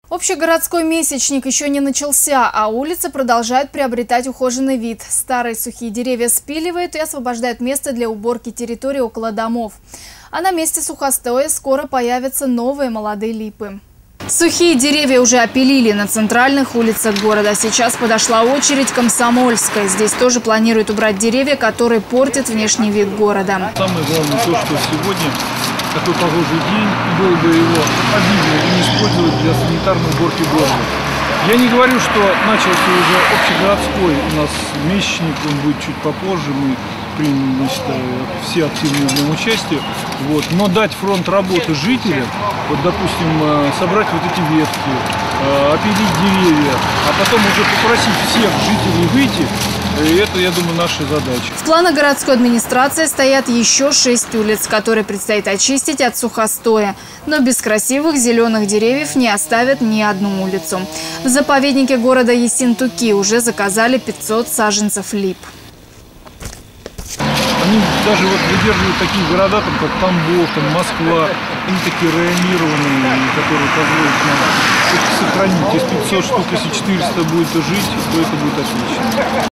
Общегородской месячник еще не начался, а улицы продолжают приобретать ухоженный вид. Старые сухие деревья спиливают и освобождают место для уборки территории около домов. А на месте сухостоя скоро появятся новые молодые липы. Сухие деревья уже опилили на центральных улицах города. Сейчас подошла очередь Комсомольской. Здесь тоже планируют убрать деревья, которые портят внешний вид города. Самое главное то, что сегодня такой погожий день, было бы его обидно и не использовать для санитарной уборки города. Я не говорю, что начался уже общегородской у нас месячник, он будет чуть попозже, мы примем, значит, все активные в нем участие. Вот. Но дать фронт работы жителям, вот, допустим, собрать вот эти ветки, опилить деревья, а потом уже попросить всех жителей выйти, и это, я думаю, наша задача. В планах городской администрации стоят еще 6 улиц, которые предстоит очистить от сухостоя. Но без красивых зеленых деревьев не оставят ни одну улицу. В заповеднике города Ессентуки уже заказали 500 саженцев лип. Они даже вот выдерживают такие города, там, как Тамбов, там, Москва, они такие районированные, которые позволят нам сохранить. Из 500 штук, если 400 будет жить, то это будет отлично.